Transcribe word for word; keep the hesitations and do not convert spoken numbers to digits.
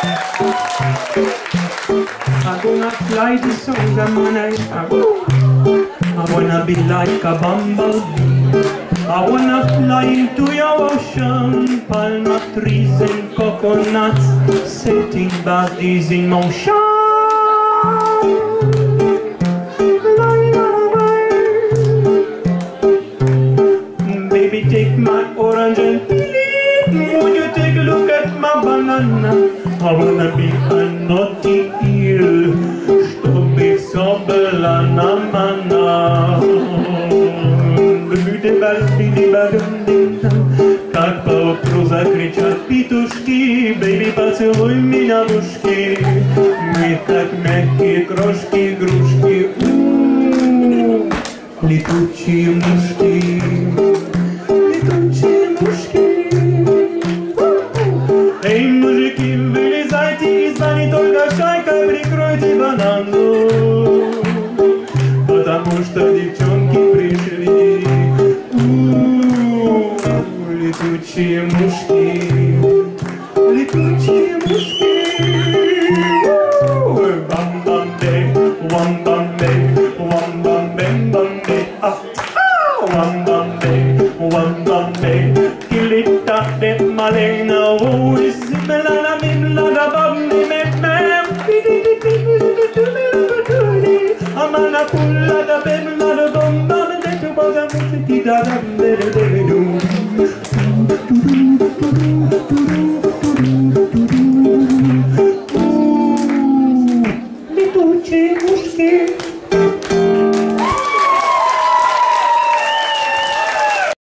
I'm gonna fly the song I'm gonna I wanna be like a bumblebee. I wanna fly into your ocean. Palm trees and coconuts, setting bodies in motion. Baby, take my orange and peel it. Would you take a look at my banana? I wanna be a naughty eel, чтобы все было нормально. Как поутру закричат петушки, бэйби, поцелуй меня в ушки. Мы как мягкие крошки, игрушки, у-у-у, летучие мышки, летучие мышки. Эй, мужики, вылезайте из бани, только шайка прикройте банану, потому что девчонки пришли. У-у-у, летучие мушки, летучие мушки. Бам-бам-бей, вам-бам-бей, вам-бам-бей-бам-бей. Wam-bam-bey, wam-bam-bey, kilita-de malena, oh, is-bela-la-bim-la-da-bam-de-me-mem, amana-pulla-da-bim-la-da-bum-bam-de-tu-bam-de-tu-bam-de-du.